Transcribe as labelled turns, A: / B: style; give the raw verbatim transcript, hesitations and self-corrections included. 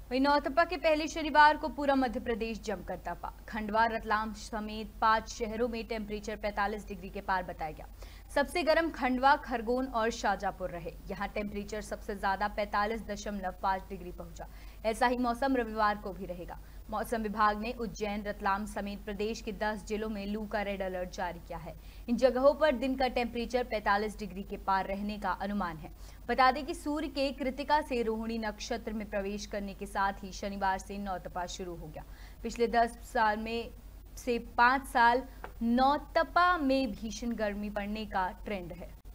A: वहीं नौतपा के पहले शनिवार को पूरा मध्य प्रदेश जमकर तपा। खंडवा, रतलाम समेत पांच शहरों में टेम्परेचर पैंतालीस डिग्री के पार बताया गया। सबसे गर्म खंडवा, खरगोन और शाजापुर रहे। यहां टेम्परेचर सबसे ज्यादा पैंतालीस दशमलव पाँच डिग्री पहुंचा। ऐसा ही मौसम रविवार को भी रहेगा। मौसम विभाग ने उज्जैन, रतलाम समेत प्रदेश के दस जिलों में लू का रेड अलर्ट जारी किया है। इन जगहों पर दिन का टेम्परेचर पैंतालीस डिग्री के पार रहने का अनुमान है। बता दें कि सूर्य के कृतिका से रोहिणी नक्षत्र में प्रवेश करने के साथ ही शनिवार से नौतपा शुरू हो गया। पिछले दस साल में से पाँच साल नौतपा में भीषण गर्मी पड़ने का ट्रेंड है।